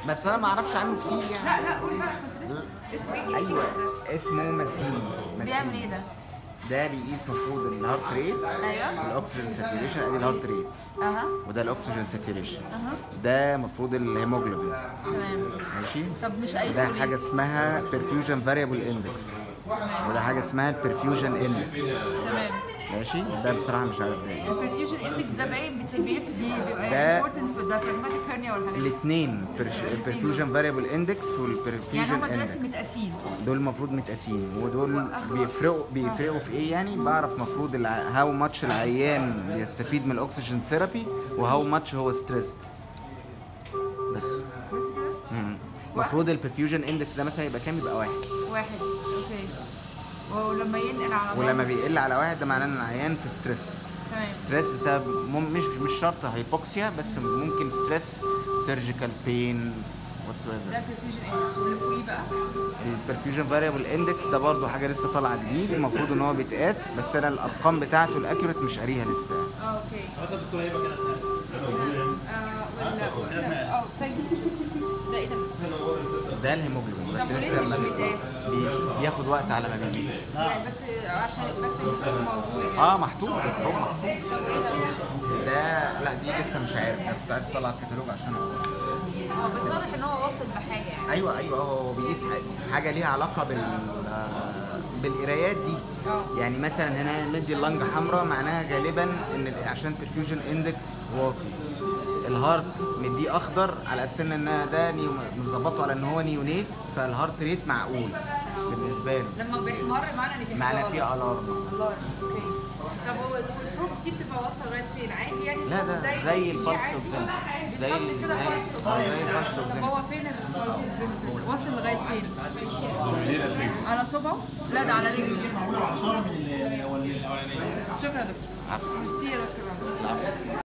بس انا ما اعرفش عنه كتير يعني. لا لا قول بقى، كنت لسه اسمه ايه؟ ايوه اسمه ماسيمو. بيعمل ايه ده؟ ده بيقيس مفروض الهارت ريت، ايوه الاكسجين ساتوريشن، ادي الهارت ريت، اها وده الاكسجين ساتوريشن، اها ده مفروض الهيموجلوبين. تمام. ماشي. طب مش اي ده سوري؟ حاجه اسمها perfusion variable index، وده حاجه اسمها perfusion index. تمام. ماشي. ده بصراحه مش عارف ده ايه. البرفيوجن اندكس ده باين بيبقى ده امبورتنت في الدايفراجماتيك هيرنيا والحاجات دي. الاثنين perfusion variable index يعني والperfusion هما دلوقتي index متقاسين. دول المفروض متقاسين، ودول بيفرقوا في ايه يعني؟ بعرف مفروض هاو ماتش العيان بيستفيد من الاكسجين ثيرابي وهاو ماتش هو ستريسد. بس بس كده؟ المفروض البرفيوجن اندكس ده مثلا يبقى كام؟ يبقى واحد. واحد اوكي. ولما ينقل على ولما بيقل على واحد ده معناه ان العيان في ستريس. تمام. ستريس بسبب مش شرط هايبوكسيا، بس ممكن ستريس سيرجيكال بين واتس ايفر. ده البرفيوجن اندكس. واللي فوقيه بقى؟ البرفيوجن فاريبل اندكس ده برضو حاجه لسه طالعه جديد، المفروض ان هو بيتقاس، بس انا الارقام بتاعته الاكيوريت مش قاريها لسه. اوكي. خلاص يا دكتوره هبه كده. ولا ثانك يو. ده ايه ده؟ ده الهيموجلوبين بس طب وليه لسه مش ما بيتقاس؟ بياخد وقت على ما بيقيس. يعني بس عشان بس الكتاب موجود يعني. محطوط الكتاب محطوط. طب ايه ده؟ ده لا دي لسه مش عارف، انا كنت عايز اطلع الكتالوج عشان بس واضح ان هو واصل بحاجه يعني. ايوه هو بيقيس حاجه ليها علاقه بالقرايات دي. يعني مثلا هنا مدي اللنجه حمراء، معناها غالبا ان عشان perfusion اندكس واطي. الهارت مديه اخضر على اساس ان ده مظبطه على ان هو نيونيت، فالهارت ريت معقول بالنسبه له. لما بيحمر معنى ان في معنى في الارم. اوكي. طب هو البروبس دي بتبقى واصله لغايه فين؟ عادي يعني؟ لا ده زي البلس اوكسيمتر. زي كده بلس اوكسيمتر. طب هو فين البلس اوكسيمتر؟ واصل لغايه فين؟ على صبعه؟ لا ده على رجله. شكرا يا دكتور. ميرسي يا دكتور.